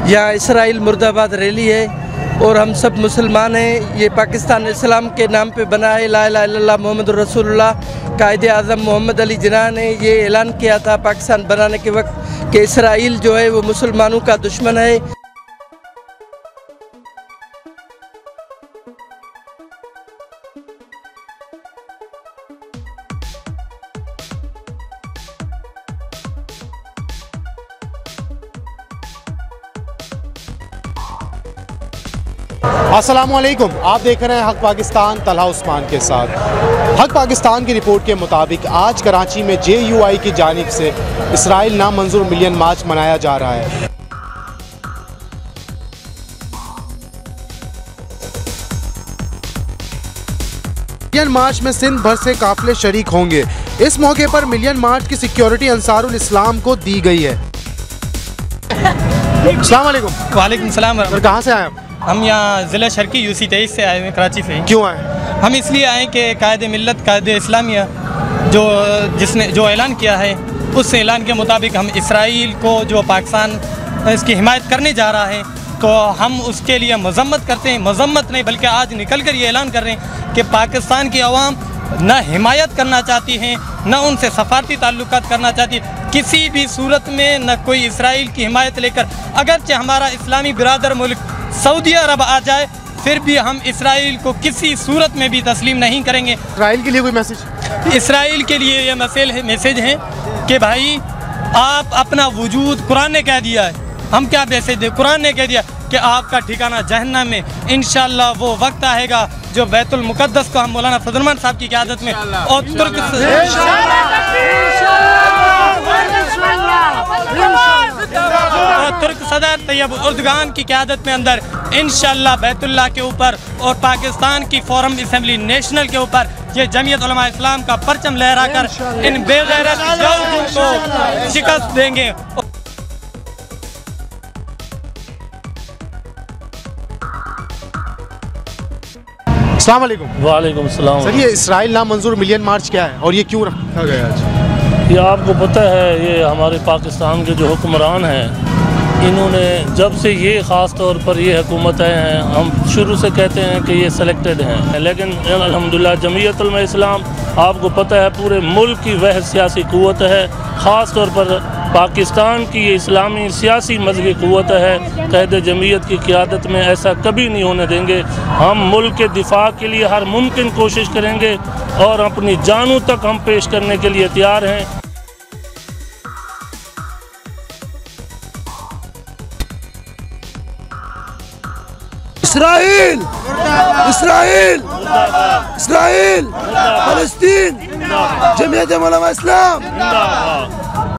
यहाँ इसराइल मुर्दाबाद रैली है और हम सब मुसलमान हैं। ये पाकिस्तान इस्लाम के नाम पे बना है। ला इलाहा इल्लल्लाह मुहम्मदुर रसूलुल्लाह। कायदे आज़म मोहम्मद अली जिन्ना ने ये ऐलान किया था पाकिस्तान बनाने के वक्त कि इसराइल जो है वो मुसलमानों का दुश्मन है। अस्सलामुअलैकुम, आप देख रहे हैं हक पाकिस्तान, तलहा उस्मान के साथ। हक पाकिस्तान की रिपोर्ट के मुताबिक आज कराची में JUI की जानिब से इसराइल नामंजूर मिलियन मार्च मनाया जा रहा है। मिलियन मार्च में सिंध भर से काफिले शरीक होंगे। इस मौके पर मिलियन मार्च की सिक्योरिटी अंसारुल इस्लाम को दी गई है। अस्सलाम वालेकुम। वालेकुम सलाम। कहाँ से आए आप? हम यहाँ ज़िला शर्की UC 23 से आए हुए, कराची से। क्यों आए? हम इसलिए आए कि कायदे मिल्लत कायदे इस्लामिया जिसने ऐलान किया है, उस ऐलान के मुताबिक हम इसराइल को जो पाकिस्तान इसकी हिमायत करने जा रहा है, तो हम उसके लिए मजम्मत करते हैं। मजम्मत नहीं बल्कि आज निकल कर ये ऐलान कर रहे हैं कि पाकिस्तान की आवाम न हिमायत करना चाहती हैं, न उनसे सफारती ताल्लुकात करना चाहती है। किसी भी सूरत में न कोई इसराइल की हिमायत लेकर, अगरचे हमारा इस्लामी बिरादर मुल्क सऊदी अरब आ जाए, फिर भी हम इसराइल को किसी सूरत में भी तस्लीम नहीं करेंगे। इसराइल के लिए कोई मैसेज? इसराइल के लिए ये मैसेज है कि भाई आप अपना वजूद, कुरान ने कह दिया है, हम क्या मैसेज दें, कुरान ने कह दिया कि आपका ठिकाना जहन्नम में। इंशाअल्लाह वो वक्त आएगा जो बैतुल मुक़द्दस को हम मौलाना फजलमान साहब की क़यादत में और तुर्क सदर तैयब उर्दगान की क़यादत में अंदर इंशाअल्लाह बैतुल्लाह के ऊपर और पाकिस्तान की फोरम असेंबली नेशनल के ऊपर ये जमीयत उलमा इस्लाम का परचम लहराकर इन बेगैरत यहूदियों को शिकस्त देंगे। अस्सलाम वालेकुम। वालेकुम सलाम। सर, ये इसराइल नामंजूर मिलियन मार्च क्या है और ये क्यों रखा गया आज? ये आपको पता है, ये हमारे पाकिस्तान के जो हुक्मरान हैं, इन्होंने जब से ये ख़ास तौर पर ये हुकूमतें हैं, हम शुरू से कहते हैं कि ये सेलेक्टेड हैं, लेकिन अल्हम्दुलिल्लाह जमीयत उलमा इस्लाम आपको पता है पूरे मुल्क की वह सियासी क़ुव्वत है। ख़ास तौर पर पाकिस्तान की ये इस्लामी सियासी मजहबी क़ुव्वत है। क़यादे जमीयत की क़यादत में ऐसा कभी नहीं होने देंगे। हम मुल्क के दिफा के लिए हर मुमकिन कोशिश करेंगे और अपनी जानों तक हम पेश करने के लिए तैयार हैं। इसराइल इसराइल इसराइल, फलस्तीन, जमीयत उलमा इस्लाम।